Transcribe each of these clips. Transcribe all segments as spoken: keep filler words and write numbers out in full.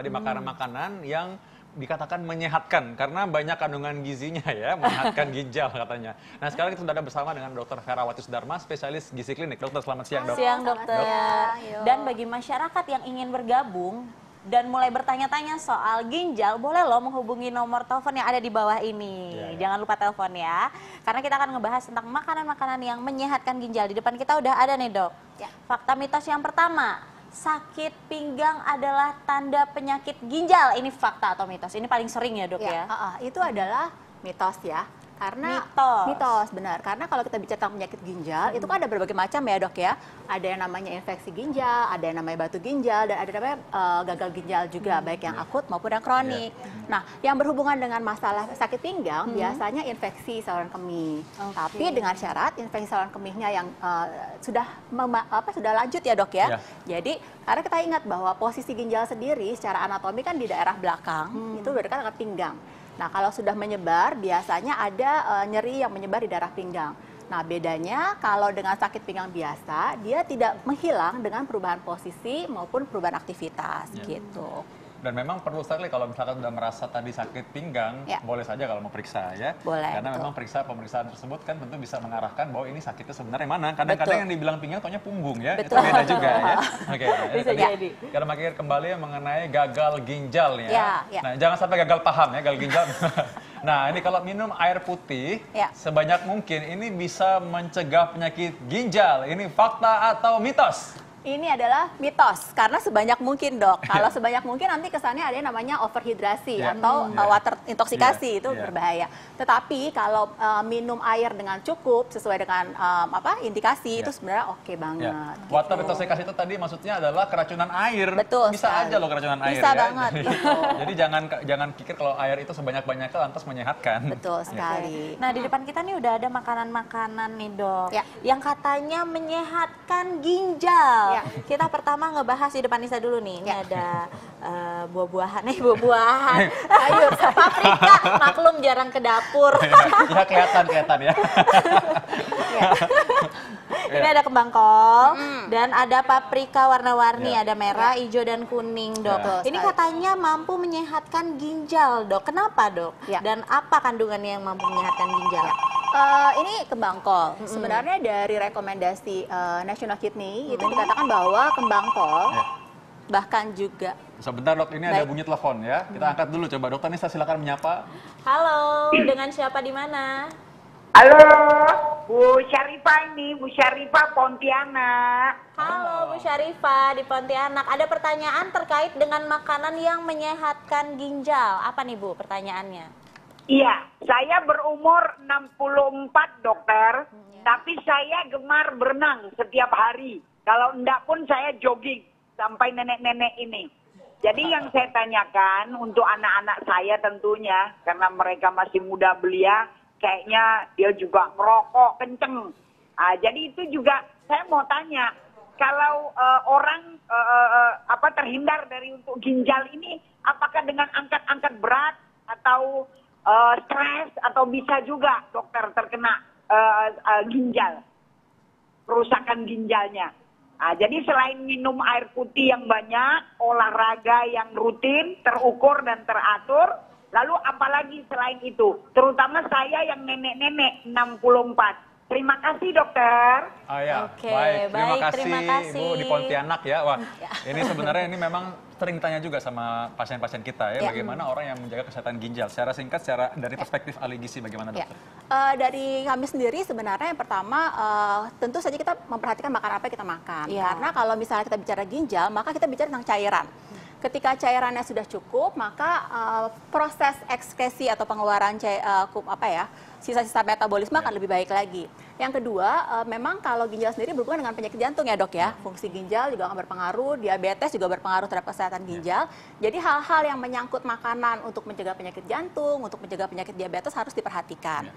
tadi makanan-makanan yang dikatakan menyehatkan karena banyak kandungan gizinya ya, menyehatkan ginjal katanya. Nah sekarang kita sudah ada bersama dengan dokter Ferawati Sudarma, spesialis gizi klinik. Dokter, selamat siang dok. Siang dokter. Ya, Dan bagi masyarakat yang ingin bergabung dan mulai bertanya-tanya soal ginjal, boleh loh menghubungi nomor telepon yang ada di bawah ini. Ya, ya. Jangan lupa telepon ya, karena kita akan ngebahas tentang makanan-makanan yang menyehatkan ginjal. Di depan kita udah ada nih dok. Ya. Fakta mitos yang pertama, sakit pinggang adalah tanda penyakit ginjal. Ini fakta atau mitos? Ini paling sering ya dok ya? Ya, uh, uh, itu adalah mitos ya. Karena Mitos. mitos benar. Karena kalau kita bicara tentang penyakit ginjal, hmm. itu kan ada berbagai macam ya dok ya. Ada yang namanya infeksi ginjal, ada yang namanya batu ginjal, dan ada yang namanya uh, gagal ginjal juga, hmm. baik yang akut maupun yang kronik. Yeah. Nah, yang berhubungan dengan masalah sakit pinggang hmm. biasanya infeksi saluran kemih. Okay. Tapi dengan syarat infeksi saluran kemihnya yang uh, sudah mema apa sudah lanjut ya dok ya. Yeah. Jadi karena kita ingat bahwa posisi ginjal sendiri secara anatomi kan di daerah belakang, hmm. itu berdekat dengan pinggang. Nah, kalau sudah menyebar, biasanya ada uh, nyeri yang menyebar di daerah pinggang. Nah, bedanya kalau dengan sakit pinggang biasa, dia tidak menghilang dengan perubahan posisi maupun perubahan aktivitas, ya. Gitu. Dan memang perlu sekali kalau misalkan sudah merasa tadi sakit pinggang, ya. Boleh saja kalau mau periksa ya. Boleh. Karena betul. memang periksa pemeriksaan tersebut kan tentu bisa mengarahkan bahwa ini sakitnya sebenarnya mana. Kadang-kadang yang dibilang pinggang taunya punggung ya, betul. Itu beda juga ya. Oke. Okay, bisa jadi. Kita makin kembali mengenai gagal ginjal ya. Ya, ya. Nah, jangan sampai gagal paham ya, gagal ginjal. Nah, ini kalau minum air putih ya. sebanyak mungkin ini bisa mencegah penyakit ginjal. Ini fakta atau mitos? Ini adalah mitos, karena sebanyak mungkin dok. Kalau sebanyak mungkin nanti kesannya ada yang namanya overhidrasi yeah. atau yeah. uh, water intoksikasi, yeah. itu yeah. berbahaya. Tetapi kalau uh, minum air dengan cukup, sesuai dengan um, apa indikasi, yeah. itu sebenarnya oke okay banget. Yeah. Gitu. Water intoksikasi itu tadi maksudnya adalah keracunan air. Betul Bisa sekali. aja loh keracunan Bisa air Bisa ya. banget. Gitu. Jadi jangan jangan pikir kalau air itu sebanyak-banyaknya lantas menyehatkan. Betul sekali. Nah, di depan kita nih udah ada makanan-makanan nih dok, ya. yang katanya menyehatkan ginjal. Ya. Kita pertama Pertama ngebahas di depan Nisa dulu nih. Ini ya. ada uh, buah-buahan, nih buah-buahan, sayur, paprika. Maklum jarang ke dapur. Ya kelihatan kelihatan ya. ya. Ini ada kembang kol mm. dan ada paprika warna-warni, ya. Ada merah, ya. hijau dan kuning dok. Ya. Ini katanya mampu menyehatkan ginjal dok. Kenapa dok? Ya. Dan apa kandungannya yang mampu menyehatkan ginjal? Ya. Uh, ini kembang kol. Mm-hmm. Sebenarnya dari rekomendasi uh, National Kidney mm-hmm. itu dikatakan bahwa kembang kol yeah. bahkan juga. Sebentar dok, ini Baik. ada bunyi telepon ya. Kita mm. angkat dulu coba. Dokter Nisa silakan menyapa. Halo, dengan siapa di mana? Halo, Bu Syarifah ini, Bu Syarifah Pontianak. Halo Bu Syarifah di Pontianak. Ada pertanyaan terkait dengan makanan yang menyehatkan ginjal. Apa nih Bu pertanyaannya? Iya, saya berumur enam puluh empat dokter, ya. Tapi saya gemar berenang setiap hari. Kalau enggak pun saya jogging sampai nenek-nenek ini. Jadi yang saya tanyakan untuk anak-anak saya tentunya, karena mereka masih muda belia, kayaknya dia juga merokok kenceng. Nah, jadi itu juga saya mau tanya, kalau uh, orang uh, uh, apa terhindar dari untuk ginjal ini, apakah dengan angkat-angkat berat atau Uh, stres atau bisa juga dokter terkena uh, uh, ginjal, kerusakan ginjalnya. Nah, jadi selain minum air putih yang banyak, olahraga yang rutin, terukur dan teratur, lalu apalagi selain itu, terutama saya yang nenek-nenek enam puluh empat. Terima kasih dokter. Oh ya, Oke, baik. Terima, baik, kasih, terima kasih Bu di Pontianak ya. Wah, ini sebenarnya ini memang sering ditanya juga sama pasien-pasien kita ya, ya, bagaimana orang yang menjaga kesehatan ginjal. Secara singkat, secara dari perspektif ahli gizi bagaimana dokter? Ya. Uh, dari kami sendiri sebenarnya yang pertama uh, tentu saja kita memperhatikan makan apa yang kita makan. Ya. Karena kalau misalnya kita bicara ginjal, maka kita bicara tentang cairan. Ketika cairannya sudah cukup, maka uh, proses ekskresi atau pengeluaran cair, uh, apa ya, sisa-sisa metabolisme ya. akan lebih baik lagi. Yang kedua, uh, memang kalau ginjal sendiri berhubungan dengan penyakit jantung ya dok ya. Fungsi ginjal juga akan berpengaruh, diabetes juga berpengaruh terhadap kesehatan ginjal. Ya. Jadi hal-hal yang menyangkut makanan untuk mencegah penyakit jantung, untuk mencegah penyakit diabetes harus diperhatikan. Ya.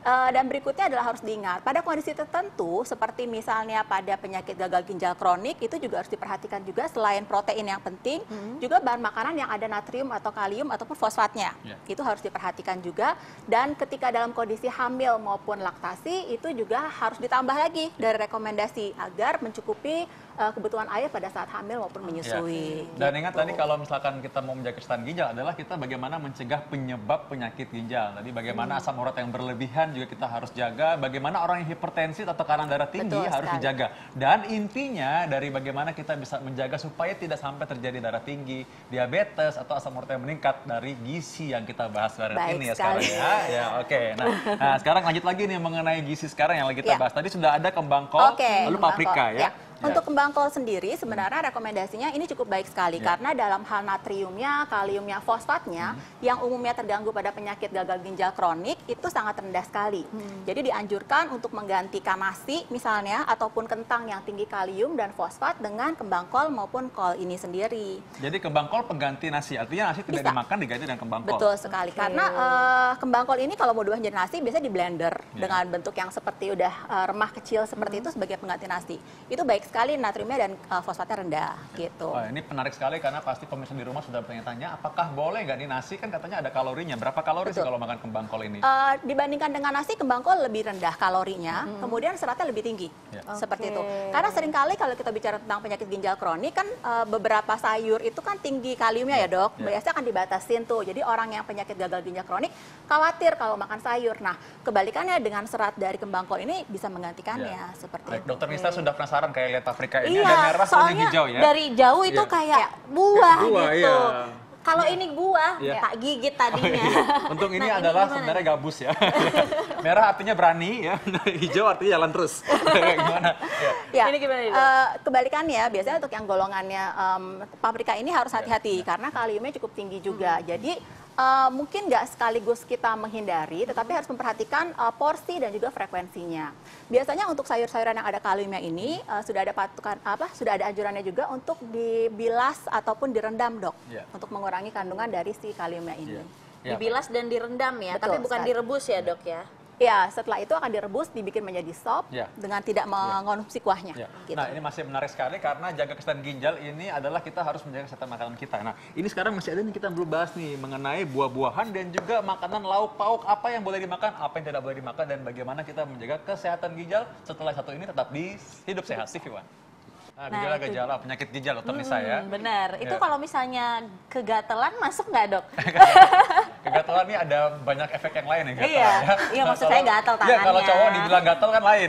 Uh, dan berikutnya adalah harus diingat, pada kondisi tertentu seperti misalnya pada penyakit gagal ginjal kronik itu juga harus diperhatikan juga selain protein yang penting, hmm. juga bahan makanan yang ada natrium atau kalium ataupun fosfatnya. Yeah. Itu harus diperhatikan juga, dan ketika dalam kondisi hamil maupun laktasi itu juga harus ditambah lagi dari rekomendasi agar mencukupi uh, kebutuhan air pada saat hamil maupun menyusui. Yeah. Dan gitu. Ingat tadi kalau misalkan kita mau menjaga kesehatan ginjal adalah kita bagaimana mencegah penyebab penyakit ginjal. Tadi bagaimana hmm. asam urat yang berlebihan juga kita harus jaga, bagaimana orang yang hipertensi atau tekanan darah tinggi Betul harus sekali. dijaga. Dan intinya dari bagaimana kita bisa menjaga supaya tidak sampai terjadi darah tinggi, diabetes atau asam urat yang meningkat dari gizi yang kita bahas sekarang Baik ini ya sekali. sekarang ya. Ya oke. Okay. Nah, nah, sekarang lanjut lagi nih mengenai gizi sekarang yang lagi kita ya. bahas. Tadi sudah ada kembang kol, okay, lalu paprika ya. ya. Ya. Untuk kembang kol sendiri sebenarnya rekomendasinya ini cukup baik sekali ya. Karena dalam hal natriumnya, kaliumnya, fosfatnya hmm. yang umumnya terganggu pada penyakit gagal ginjal kronik itu sangat rendah sekali. Hmm. Jadi dianjurkan untuk menggantikan nasi misalnya ataupun kentang yang tinggi kalium dan fosfat dengan kembang kol maupun kol ini sendiri. Jadi kembang kol pengganti nasi, artinya nasi tidak Bisa. dimakan diganti dengan kembang kol. Betul sekali. Okay. Karena uh, kembang kol ini kalau mau dibuat jadi nasi biasanya di blender ya. dengan bentuk yang seperti udah uh, remah kecil seperti hmm. itu sebagai pengganti nasi. Itu baik sekali natriumnya dan uh, fosfatnya rendah gitu. Oh, ini menarik sekali karena pasti pemirsa di rumah sudah bertanya-tanya apakah boleh nggak nih nasi, kan katanya ada kalorinya. Berapa kalori Betul. sih kalau makan kembang kol ini? Uh, dibandingkan dengan nasi, kembang kol lebih rendah kalorinya, hmm. kemudian seratnya lebih tinggi. Ya. Seperti okay. itu. Karena seringkali kalau kita bicara tentang penyakit ginjal kronik kan uh, beberapa sayur itu kan tinggi kaliumnya ya, ya Dok. Ya. Biasanya akan dibatasin tuh. Jadi orang yang penyakit gagal ginjal kronik khawatir kalau makan sayur. Nah, kebalikannya dengan serat dari kembang kol ini bisa menggantikannya ya. seperti Baik, itu. Dokter Nista sudah penasaran kayak lihat paprika ini iya, ada merah soalnya kuning hijau ya. Dari jauh itu yeah. kayak yeah. buah, buah gitu. Yeah. Kalau ini buah, yeah. tak gigit tadinya. Oh, iya. Untung ini nah, adalah ini sebenarnya gabus ya. Merah artinya berani ya, hijau artinya jalan terus. Gimana? Ya. Ya. Ini gimana nih? Uh, kebalikannya, biasanya untuk yang golongannya um, paprika ini harus hati-hati yeah. karena kaliumnya cukup tinggi juga. Hmm. Jadi Uh, mungkin nggak sekaligus kita menghindari, tetapi harus memperhatikan uh, porsi dan juga frekuensinya. Biasanya untuk sayur-sayuran yang ada kaliumnya ini uh, sudah ada patukan apa? Sudah ada anjurannya juga untuk dibilas ataupun direndam, Dok, yeah. untuk mengurangi kandungan dari si kaliumnya ini. Yeah. Yeah. Dibilas dan direndam ya, Betul, tapi bukan sekali. direbus ya, Dok ya. Ya, setelah itu akan direbus, dibikin menjadi sop ya. dengan tidak mengonsumsi kuahnya. Ya. Gitu. Nah, ini masih menarik sekali karena jaga kesehatan ginjal ini adalah kita harus menjaga kesehatan makanan kita. Nah, ini sekarang masih ada nih kita belum bahas nih mengenai buah-buahan dan juga makanan lauk pauk, apa yang boleh dimakan, apa yang tidak boleh dimakan, dan bagaimana kita menjaga kesehatan ginjal setelah satu ini tetap di Hidup Sehat. T V One. Nah, gejala-gejala nah, penyakit ginjal dokter Nisa ya. Benar. Itu ya. Kalau misalnya kegatelan masuk nggak, Dok? Kegatelan ini ada banyak efek yang lain ya. Iya, ya. Iya maksud saya gatal tangannya. Iya, kalau cowok dibilang gatal kan lain.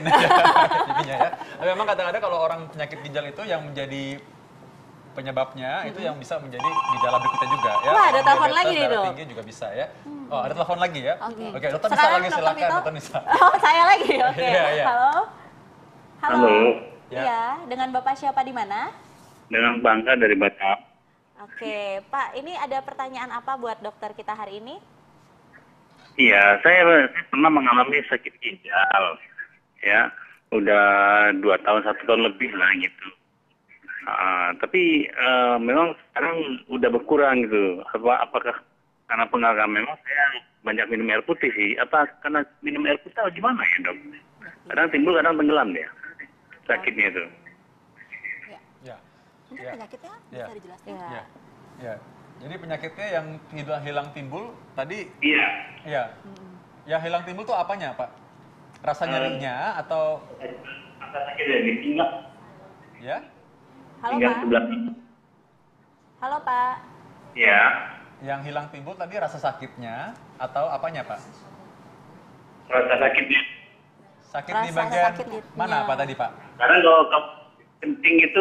ya. Tapi memang kadang-kadang kalau orang penyakit ginjal itu yang menjadi penyebabnya mm-hmm. itu yang bisa menjadi gejala berikutnya juga ya. Wah, ada telepon lagi nih, Dok. Tinggi juga bisa ya. Oh, ada telepon lagi ya. Oke, okay. okay, dokter Sekarang Nisa lagi silakan, dokter Nisa. Oh, saya lagi. Oke. Okay. yeah, yeah. Halo. Halo. Halo. Iya, ya. Dengan Bapak siapa di mana? Dengan Bangka dari Batam. Oke, Pak, ini ada pertanyaan apa buat dokter kita hari ini? Iya, saya, saya pernah mengalami sakit ginjal, ya, udah dua tahun satu tahun lebih lah gitu. Uh, tapi uh, memang sekarang udah berkurang gitu. Apa apakah karena pengaruh memang saya banyak minum air putih sih? Apa karena minum air putih atau gimana ya, Dok? Kadang timbul, kadang tenggelam dia. Sakitnya itu. Ya. Ya. Mungkin ya. penyakitnya bisa ya. dijelaskan? Ya. ya. Ya. Jadi penyakitnya yang hilang, hilang timbul tadi? Iya. Iya. Hmm. Yang hilang timbul tuh apanya, Pak? Rasa nyerinya uh, atau? Rasa sakitnya di pinggang. Ya. Halo, pinggang Pak. Sebelah. Halo, Pak. Iya. Yang hilang timbul tadi rasa sakitnya atau apanya, Pak? Rasa sakitnya. Sakit Rasa di bagian sakit mana, Pak, tadi, Pak? Karena kalau kencing itu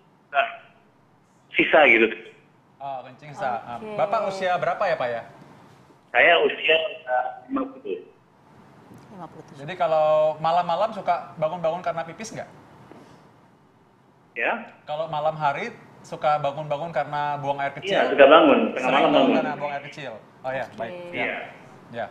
sisa gitu. Oh, kencing sisa. Okay. Bapak usia berapa ya, Pak ya? Saya usia lima puluh. lima puluh. Jadi kalau malam-malam suka bangun-bangun karena pipis nggak? Ya. Kalau malam hari suka bangun-bangun karena buang air kecil? Iya, suka bangun. Tengah Sering malam bangun bangun. karena buang air kecil. Oh ya, okay. baik. Iya. Ya.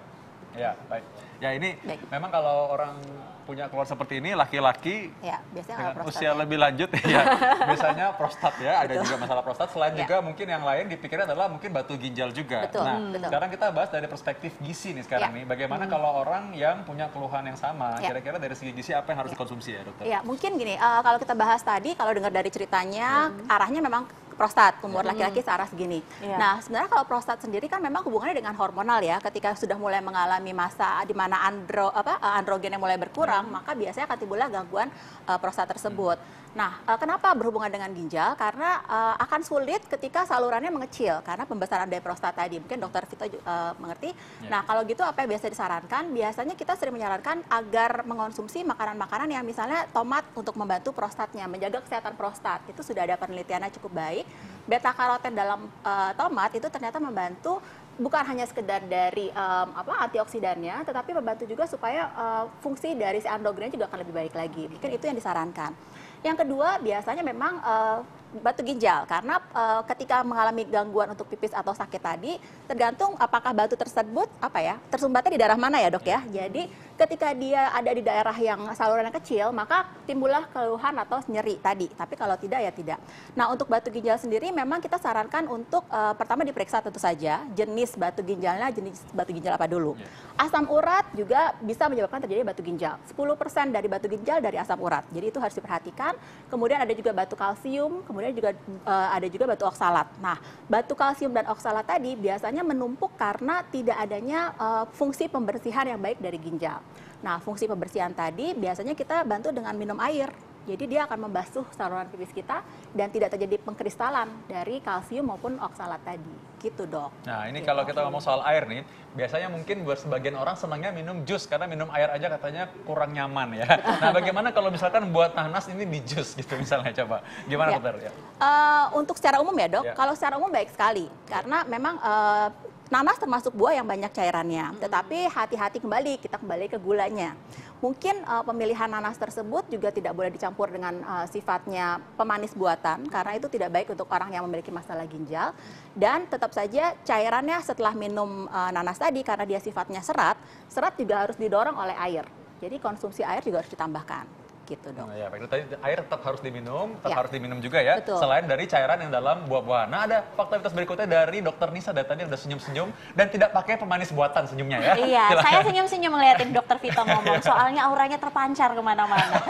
Ya, baik. Ya ini Baik. memang kalau orang punya keluar seperti ini, laki-laki Ya, biasanya dengan kalau prostat usia ya. lebih lanjut, ya biasanya prostat ya, ada juga masalah prostat. Selain Ya. juga mungkin yang lain dipikirnya adalah mungkin batu ginjal juga. Betul, Nah, hmm, betul. sekarang kita bahas dari perspektif gizi nih sekarang Ya. nih. Bagaimana kalau orang yang punya keluhan yang sama, Ya. kira-kira dari segi gizi apa yang harus dikonsumsi ya dokter? Ya, mungkin gini, eh, kalau kita bahas tadi, kalau dengar dari ceritanya, arahnya memang prostat, tumor laki-laki searah segini. Iya. Nah, sebenarnya kalau prostat sendiri kan memang hubungannya dengan hormonal ya. Ketika sudah mulai mengalami masa di mana andro apa eh, androgennya mulai berkurang, maka biasanya akan timbullah gangguan eh, prostat tersebut. Nah, eh, kenapa berhubungan dengan ginjal? Karena eh, akan sulit ketika salurannya mengecil karena pembesaran dari prostat tadi. Mungkin dokter Vito ju- eh, mengerti. Nah, kalau gitu apa yang biasa disarankan? Biasanya kita sering menyarankan agar mengonsumsi makanan-makanan yang misalnya tomat untuk membantu prostatnya, menjaga kesehatan prostat. Itu sudah ada penelitiannya cukup baik. Beta karoten dalam uh, tomat itu ternyata membantu bukan hanya sekedar dari um, apa antioksidannya, tetapi membantu juga supaya uh, fungsi dari si androgennya juga akan lebih baik lagi. Mungkin itu yang disarankan. Yang kedua biasanya memang uh, batu ginjal karena uh, ketika mengalami gangguan untuk pipis atau sakit tadi tergantung apakah batu tersebut apa ya tersumbatnya di daerah mana ya dok ya. Jadi ketika dia ada di daerah yang salurannya kecil maka timbullah keluhan atau nyeri tadi. Tapi kalau tidak ya tidak. Nah untuk batu ginjal sendiri memang kita sarankan untuk uh, pertama diperiksa tentu saja jenis batu ginjalnya jenis batu ginjal apa dulu. Asam urat juga bisa menyebabkan terjadi batu ginjal. sepuluh persen dari batu ginjal dari asam urat. Jadi itu harus diperhatikan. Kemudian ada juga batu kalsium, kemudian juga uh, ada juga batu oksalat. Nah, batu kalsium dan oksalat tadi biasanya menumpuk karena tidak adanya uh, fungsi pembersihan yang baik dari ginjal. Nah, fungsi pembersihan tadi biasanya kita bantu dengan minum air. Jadi dia akan membasuh saluran pipis kita dan tidak terjadi pengkristalan dari kalsium maupun oksalat tadi. Gitu, Dok. Nah, ini Gitu. kalau kita ngomong soal air nih, biasanya mungkin buat sebagian orang senangnya minum jus karena minum air aja katanya kurang nyaman ya. Nah, bagaimana kalau misalkan buat nanas ini di jus gitu misalnya coba. Gimana Ya. dokter ya? Uh, untuk secara umum ya dok, Ya. kalau secara umum baik sekali karena memang uh, nanas termasuk buah yang banyak cairannya. Tetapi hati-hati kembali, kita kembali ke gulanya. Mungkin uh, pemilihan nanas tersebut juga tidak boleh dicampur dengan uh, sifatnya pemanis buatan karena itu tidak baik untuk orang yang memiliki masalah ginjal. Dan tetap saja cairannya setelah minum uh, nanas tadi karena dia sifatnya serat, serat juga harus didorong oleh air. Jadi konsumsi air juga harus ditambahkan. Gitu dong. Nah, ya, baik. Tadi air tetap harus diminum, tetap Ya. harus diminum juga ya. Betul. Selain dari cairan yang dalam buah-buahan. Nah, ada fakta berikutnya dari dokter Nisa dari tadi udah senyum-senyum dan tidak pakai pemanis buatan senyumnya ya. Iya, Silakan. saya senyum-senyum ngeliatin dokter Vito ngomong, soalnya auranya terpancar kemana-mana.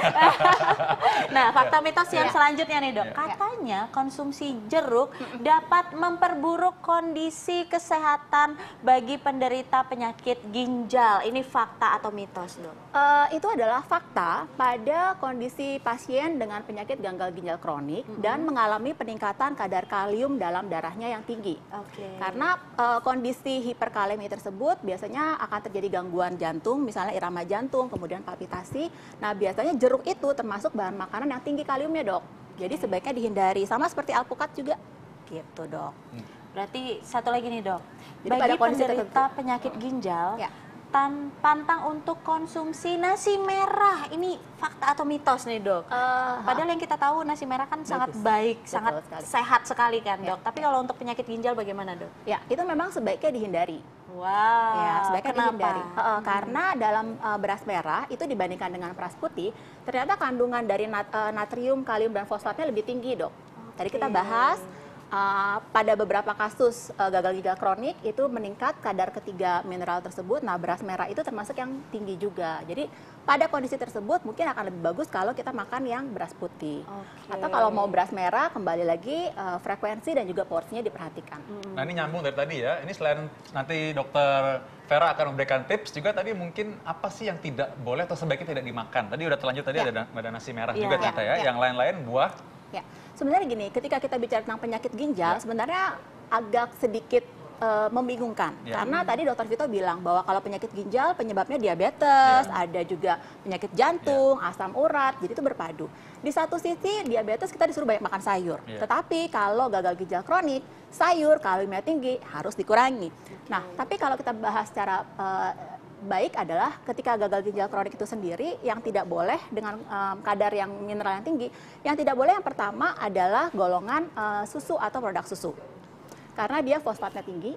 Nah, fakta mitos yang Iya. selanjutnya nih dok, Iya. katanya konsumsi jeruk dapat memperburuk kondisi kesehatan bagi penderita penyakit ginjal. Ini fakta atau mitos dok? Eh, itu adalah fakta pada kondisi pasien dengan penyakit gagal ginjal kronik dan mengalami peningkatan kadar kalium dalam darahnya yang tinggi. Oke. Karena eh, kondisi hiperkalemi tersebut biasanya akan terjadi gangguan jantung, misalnya irama jantung, kemudian palpitasi. Nah, biasanya jeruk itu termasuk bahan makanan yang tinggi kaliumnya, Dok. Jadi sebaiknya dihindari, sama seperti alpukat juga. Gitu, Dok. Berarti satu lagi nih dok, Jadi bagi pada kondisi penderita tertentu. penyakit ginjal, Ya. tan- pantang untuk konsumsi nasi merah. Ini fakta atau mitos nih dok? Eh, Padahal yang kita tahu nasi merah kan sangat baik, Betul sangat sekali. sehat sekali kan Ya. dok. Tapi kalau untuk penyakit ginjal bagaimana dok? Ya, itu memang sebaiknya dihindari. Wow, Ya, sebaiknya kenapa? dihindari. Heeh, karena dalam uh, beras merah itu dibandingkan dengan beras putih, ternyata kandungan dari nat- uh, natrium, kalium dan fosfatnya lebih tinggi, Dok. Tadi kita bahas uh, pada beberapa kasus uh, gagal ginjal kronik itu meningkat kadar ketiga mineral tersebut. Nah, beras merah itu termasuk yang tinggi juga. Jadi pada kondisi tersebut mungkin akan lebih bagus kalau kita makan yang beras putih. Oke. Atau kalau mau beras merah kembali lagi uh, frekuensi dan juga porsinya diperhatikan. Nah, ini nyambung dari tadi ya. Ini selain nanti dokter Vera akan memberikan tips juga tadi mungkin apa sih yang tidak boleh atau sebaiknya tidak dimakan. Tadi udah terlanjut tadi Ya. ada, ada nasi merah Ya. juga ternyata ya. Ya. Yang lain-lain buah. Ya, sebenarnya gini, ketika kita bicara tentang penyakit ginjal, Ya. sebenarnya agak sedikit eh, membingungkan. Ya. Karena tadi dokter Vito bilang bahwa kalau penyakit ginjal penyebabnya diabetes, Ya. ada juga penyakit jantung, asam urat, jadi itu berpadu. Di satu sisi diabetes kita disuruh banyak makan sayur, Ya. tetapi kalau gagal ginjal kronik, sayur kaliumnya tinggi harus dikurangi. Nah, tapi kalau kita bahas secara eh, baik adalah ketika gagal ginjal kronik itu sendiri yang tidak boleh dengan um, kadar yang mineral yang tinggi, yang tidak boleh yang pertama adalah golongan uh, susu atau produk susu. Karena dia fosfatnya tinggi,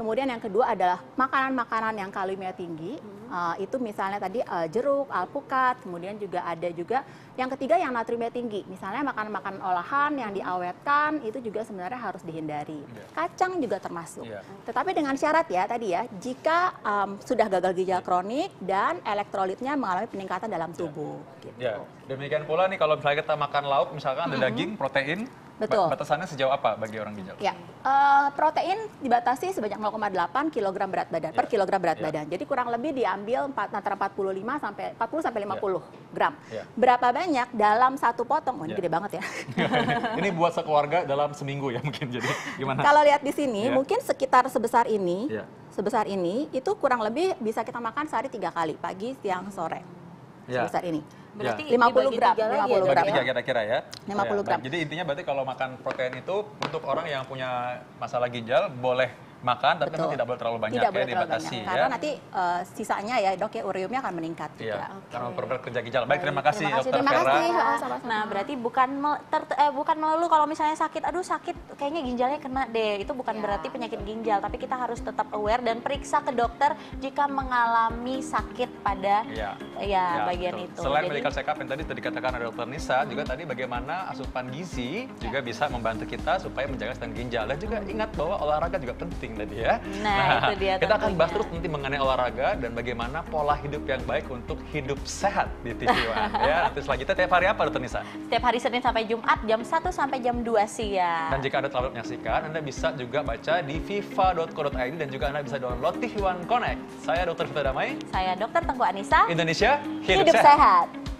Kemudian yang kedua adalah makanan-makanan yang kalorinya tinggi. Uh, itu misalnya tadi uh, jeruk, alpukat, kemudian juga ada juga yang ketiga yang natriumnya tinggi. Misalnya makanan-makanan olahan yang diawetkan itu juga sebenarnya harus dihindari. Yeah. Kacang juga termasuk. Yeah. Tetapi dengan syarat ya tadi ya, jika um, sudah gagal ginjal kronik dan elektrolitnya mengalami peningkatan dalam tubuh. Yeah. Gitu. Ya, demikian pula nih kalau misalnya kita makan lauk, misalkan ada mm-hmm. daging, protein, betul. Batasannya sejauh apa bagi orang ginjal? Ya, uh, protein dibatasi sebanyak nol koma delapan kilogram berat badan ya. per kilogram berat ya. badan. Jadi kurang lebih diambil empat, antara empat puluh lima sampai empat puluh sampai lima puluh ya. gram. Ya. Berapa banyak dalam satu potong? Oh, ini ya. gede banget ya. Ini buat sekeluarga dalam seminggu ya mungkin. Jadi gimana? Kalau lihat di sini, ya. mungkin sekitar sebesar ini, ya. sebesar ini itu kurang lebih bisa kita makan sehari tiga kali, pagi, siang, sore. Ya. Sebesar ini. Berarti lima puluh gram, lima puluh gram ya. Kira-kira ya. lima puluh gram. Ya, jadi intinya berarti kalau makan protein itu untuk orang yang punya masalah ginjal boleh makan, tapi memang tidak boleh terlalu banyak tidak ya, boleh terlalu dibatasi banyak. ya. Karena nanti uh, sisanya ya dok ya uriumnya akan meningkat Iya, juga. karena memperberat kerja ginjal. Baik, terima kasih terima kasih, dokter terima Vera. kasih. Oh, sama-sama. Nah, berarti bukan mel- ter- eh, bukan melulu kalau misalnya sakit, aduh sakit kayaknya ginjalnya kena deh. Itu bukan ya. berarti penyakit ginjal, tapi kita harus tetap aware dan periksa ke dokter jika mengalami sakit pada ya, ya, ya bagian betul. itu. Selain Jadi, medical check up yang tadi dikatakan oleh dokter Nisa, hmm. juga tadi bagaimana asupan gizi ya. juga bisa membantu kita supaya menjaga kesehatan ginjal. Dan juga ingat bahwa olahraga juga penting tadi ya. Nah, nah itu dia kita akan bahas tentunya. terus nanti mengenai olahraga dan bagaimana pola hidup yang baik untuk hidup sehat di T V One. Ya, nanti selanjutnya tiap hari apa dokter Nisa? Setiap hari Senin sampai Jumat jam satu sampai jam dua siang. Dan jika Anda telah menyaksikan, Anda bisa juga baca di viva dot co dot i d dan juga Anda bisa download T V One Connect. Saya dokter Vita Damai. Saya dokter Tengku Anissa. Indonesia hidup, Hidup sehat. sehat.